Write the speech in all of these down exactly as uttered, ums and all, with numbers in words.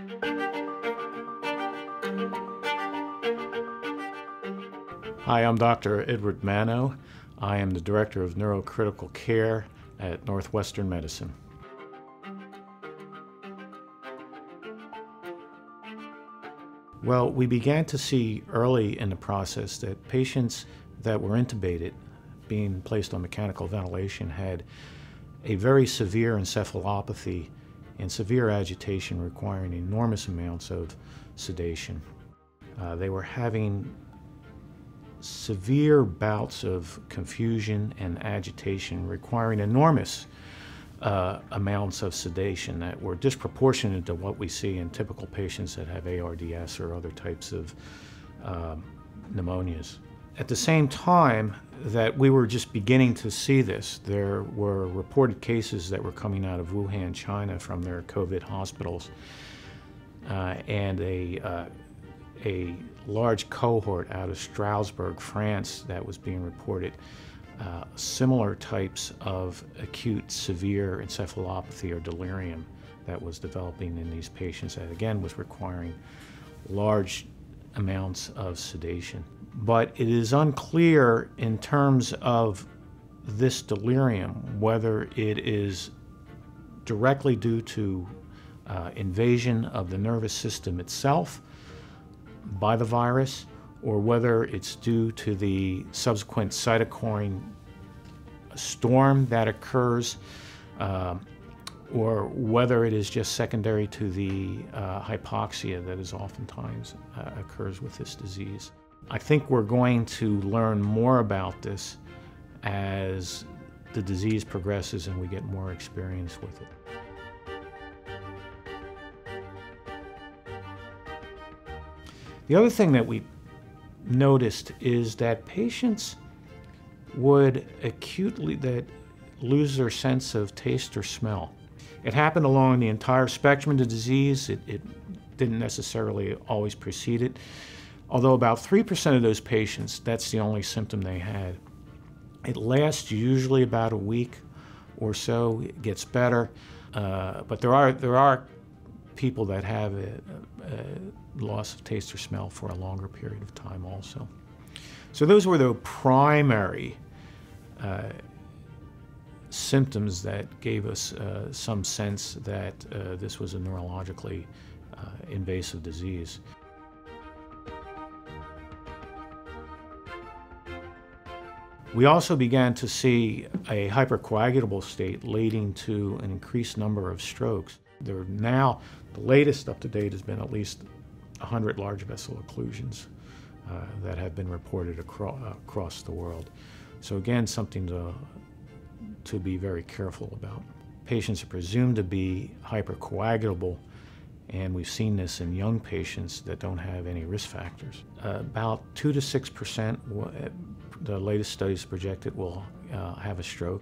Hi, I'm Doctor Edward Manno. I am the Director of Neurocritical Care at Northwestern Medicine. Well, we began to see early in the process that patients that were intubated, being placed on mechanical ventilation, had a very severe encephalopathy and severe agitation requiring enormous amounts of sedation. Uh, they were having severe bouts of confusion and agitation requiring enormous uh, amounts of sedation that were disproportionate to what we see in typical patients that have A R D S or other types of um, pneumonias. At the same time that we were just beginning to see this, there were reported cases that were coming out of Wuhan, China from their COVID hospitals, uh, and a uh, a large cohort out of Strasbourg, France, that was being reported. Uh, similar types of acute severe encephalopathy or delirium that was developing in these patients that again was requiring large amounts of sedation. But it is unclear in terms of this delirium whether it is directly due to uh, invasion of the nervous system itself by the virus, or whether it's due to the subsequent cytokine storm that occurs, uh, or whether it is just secondary to the uh, hypoxia that is oftentimes uh, occurs with this disease. I think we're going to learn more about this as the disease progresses and we get more experience with it. The other thing that we noticed is that patients would acutely that lose their sense of taste or smell. It happened along the entire spectrum of the disease. It, it didn't necessarily always precede it, although about three percent of those patients, that's the only symptom they had. It lasts usually about a week or so. It gets better, uh, but there are, there are people that have a, a loss of taste or smell for a longer period of time also. So those were the primary uh, symptoms that gave us uh, some sense that uh, this was a neurologically uh, invasive disease. We also began to see a hypercoagulable state leading to an increased number of strokes. There are now, the latest up to date has been at least one hundred large vessel occlusions uh, that have been reported across, uh, across the world. So again, something to, to be very careful about. Patients are presumed to be hypercoagulable, and we've seen this in young patients that don't have any risk factors. Uh, about two to six percent, the latest studies projected, will uh, have a stroke.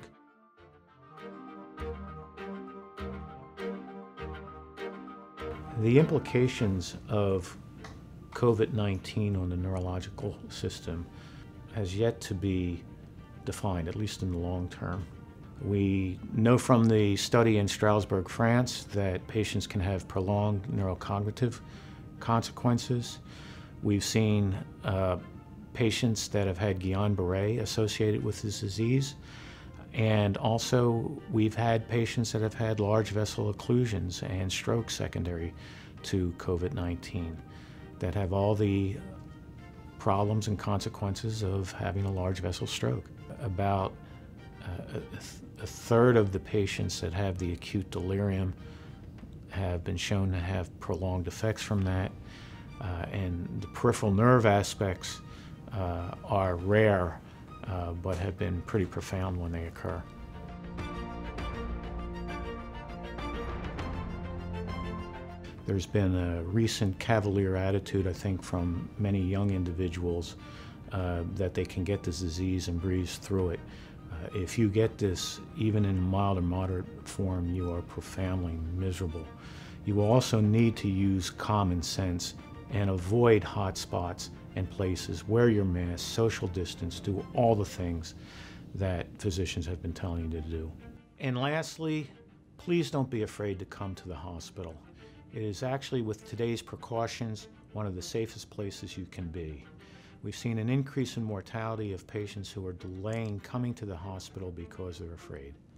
The implications of COVID nineteen on the neurological system has yet to be defined, at least in the long term. We know from the study in Strasbourg, France, that patients can have prolonged neurocognitive consequences. We've seen uh, patients that have had Guillain-Barré associated with this disease. And also, we've had patients that have had large vessel occlusions and stroke secondary to COVID nineteen that have all the problems and consequences of having a large vessel stroke. About uh, a, th a third of the patients that have the acute delirium have been shown to have prolonged effects from that, uh, and the peripheral nerve aspects uh, are rare, Uh, but have been pretty profound when they occur. There's been a recent cavalier attitude, I think, from many young individuals uh, that they can get this disease and breeze through it. Uh, if you get this, even in mild or moderate form, you are profoundly miserable. You will also need to use common sense and avoid hot spots and places, wear your mask, social distance, do all the things that physicians have been telling you to do. And lastly, please don't be afraid to come to the hospital. It is actually, with today's precautions, one of the safest places you can be. We've seen an increase in mortality of patients who are delaying coming to the hospital because they're afraid.